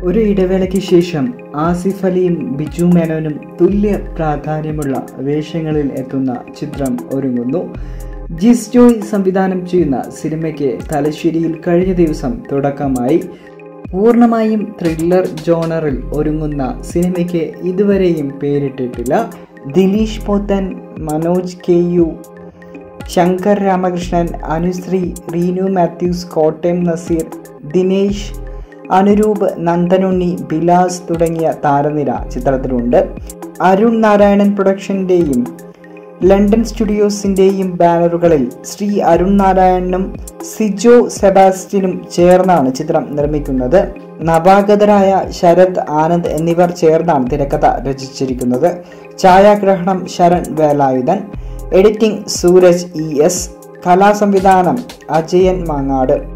ഒരു ഇടവേളയ്ക്ക് ശേഷം ആസിഫ് അലിയും ബിജു മേനോനും തുല്യ പ്രാധാന്യമുള്ള വേഷങ്ങളിൽ എത്തുന്ന ചിത്രം ഒരുങ്ങുന്നു. ജിസ് ജോയ് സംവിധാനം ചെയ്യുന്ന സിനിമയ്ക്ക് തലശ്ശേരിയിൽ കഴിഞ്ഞ ദിവസം തുടക്കമായി. പൂർണ്ണമായും ത്രില്ലർ ജോണറിൽ ഒരുങ്ങുന്ന സിനിമയ്ക്ക് ഇതുവരെയും പേരിട്ടിട്ടില്ല. ദിലീഷ് പോത്തൻ, മനോജ് കെയു, ശങ്കർ രാമകൃഷ്ണൻ, അനുശ്രീ, റീനു മാത്യൂസ്, കോട്ടയം നസീർ, ദിനേശ്, അനുരൂപ്, നന്ദനുണ്ണി, ബിലാസ് തുടങ്ങിയ താരനിര ചിത്രത്തിലുണ്ട്. അരുൺ നാരായണൻ പ്രൊഡക്ഷൻ്റെയും ലണ്ടൻ സ്റ്റുഡിയോസിൻ്റെയും ബാനറുകളിൽ ശ്രീ അരുൺ നാരായണനും സിജോ സെബാസ്റ്റ്യനും ചേർന്നാണ് ചിത്രം നിർമ്മിക്കുന്നത്. നവാഗതരായ ശരത്, ആനന്ദ് എന്നിവർ ചേർന്നാണ് തിരക്കഥ രചിച്ചിരിക്കുന്നത്. ഛായാഗ്രഹണം ശരൺ വേലായുധൻ, എഡിറ്റിംഗ് സൂരജ് ES, കലാസംവിധാനം അജയൻ മാങ്ങാട്.